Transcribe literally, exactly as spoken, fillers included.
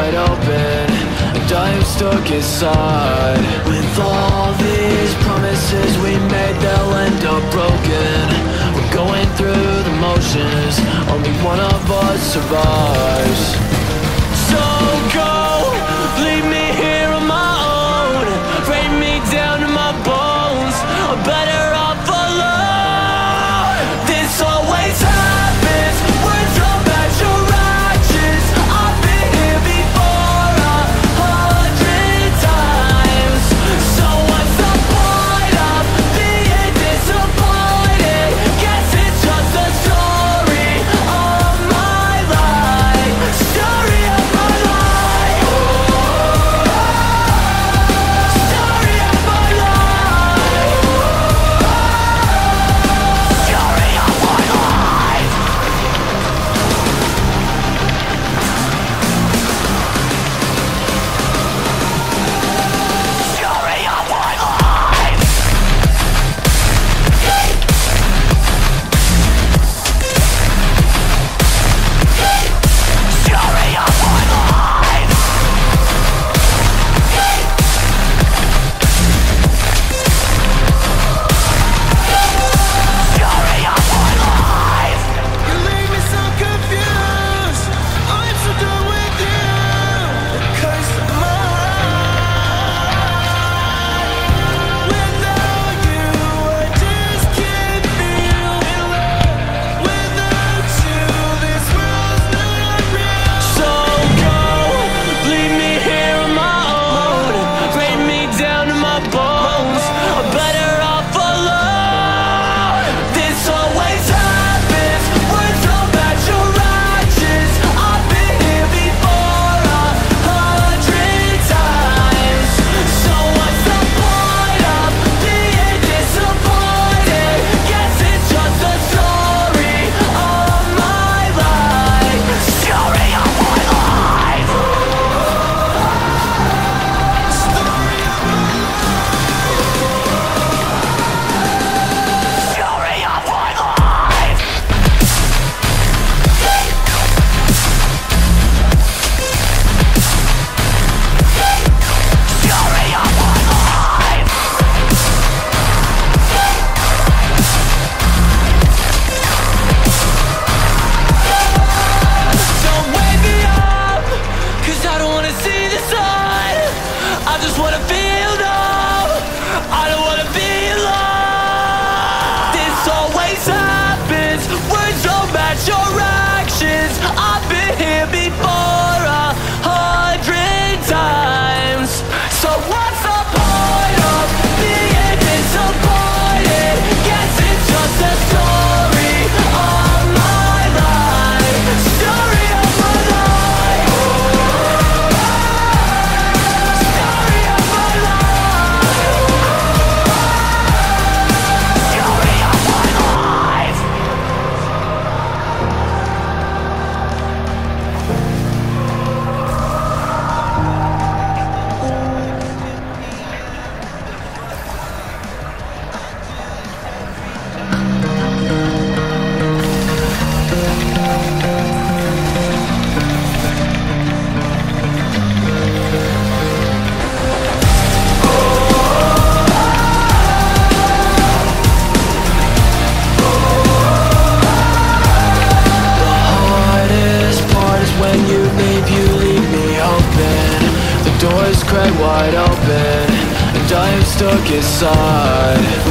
wide open, and I am stuck inside. With all these promises we made, they'll end up broken. We're going through the motions, only one of us survives. So go, leave me here on my own, break me down to my bones. I'm better off alone. This always happens, we're so bad you're righteous. I've been here before a hundred times. So what's the point of being disappointed? Guess it's just a story of my life. Story of my life. Story of my life. Story of my life. Story of my life. Story of my life. Story of my life. You leave me so confused. I'm so done with you. The curse of my heart. Without you, I just can't feel it. Without you, this world's not real. So go, leave me here on my own, break me down to my bones. I'm better off alone. This always happens, we're so bad you're righteous. I've been here before a hundred times. So what's the point of being disappointed? Guess it's just a story of my life. Story of my life. Story of my life. Story of my life. Story of my life. Don't wake me up, 'cause I don't wanna see the sun. I just wanna feel numb, I don't wanna be alone. This always happens, words don't match your actions. I've been here before a hundred times. So what's the point of being disappointed? Guess it's just a story of my life. Story of my life. Story of my life. Story of my life. Hardest part is when you leave, you leave me open. The door's cracked wide open, and I am stuck inside.